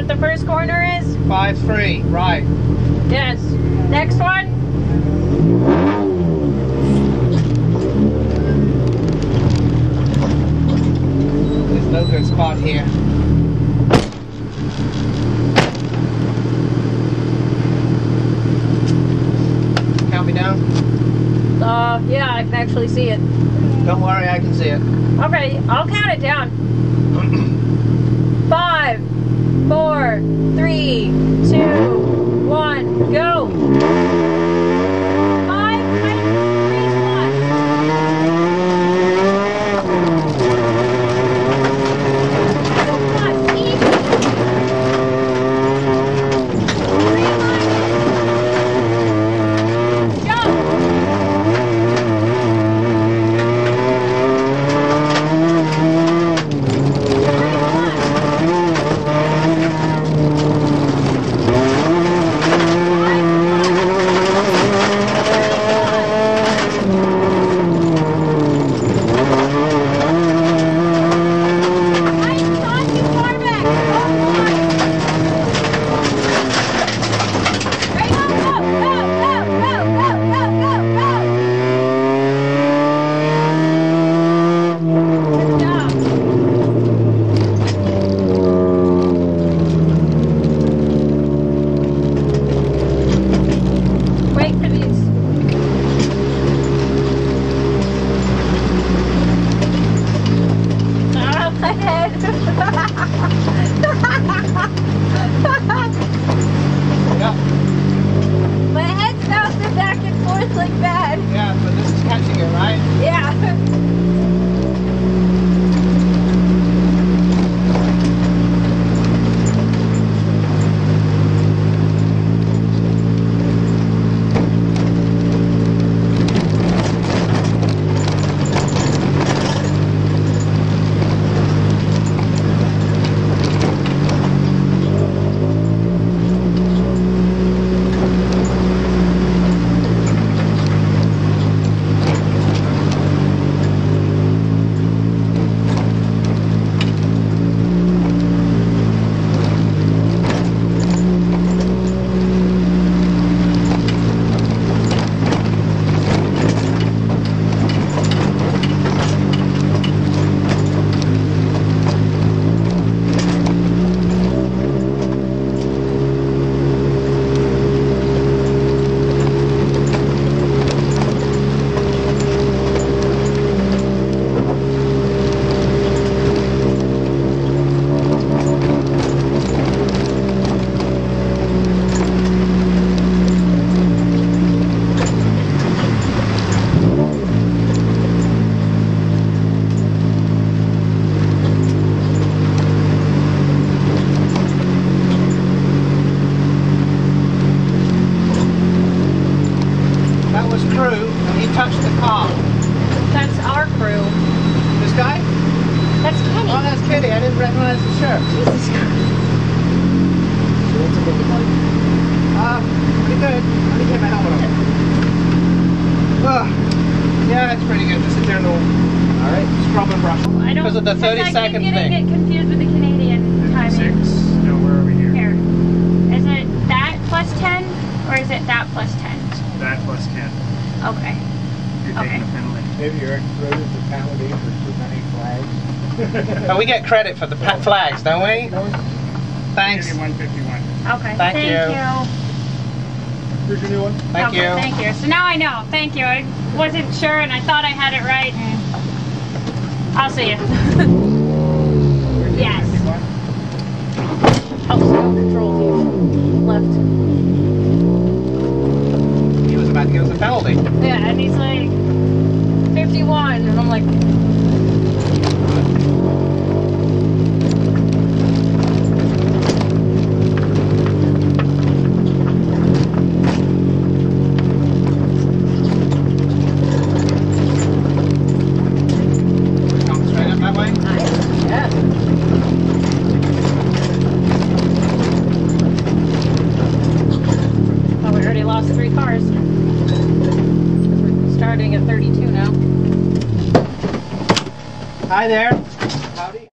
what the first corner is? 5-3, right. Yes. Next one? There's no good spot here. Count me down? Yeah, I can actually see it. Don't worry, I can see it. Okay, I'll count it down. 5, 4, 3, 2, 1, go! 5, 3, My head's bouncing back and forth like that. Yeah, but this is catching it, right? Yeah. Touched the car. That's our crew. This guy? That's Kenny. Oh, that's Kenny. I didn't recognize the shirt. Jesus Christ. Pretty good. Let me get my helmet on. Yeah, it's pretty good. Just a general. Alright, scrub and brush. I don't. Because of the 30-second thing. I get confused with the Canadian timing. 6. No, where are we here? Here. Is it that plus 10 or is it that plus 10? That plus 10. Okay. You're taking a penalty. Maybe you're included the penalty for too many flags. Oh, we get credit for the flags, don't we? Thanks. 151. Okay. Thank you. Here's your new one. Thank Okay, you. Thank you. So now I know. Thank you. I wasn't sure and I thought I had it right. And I'll see you. Yes. Oh, so control left. He was about to give us a penalty. Yeah, and he's like 51, and I'm like. Come straight up that way. Yeah. Oh, we already lost 3 cars. We're starting at 32 now. Hi there. Howdy.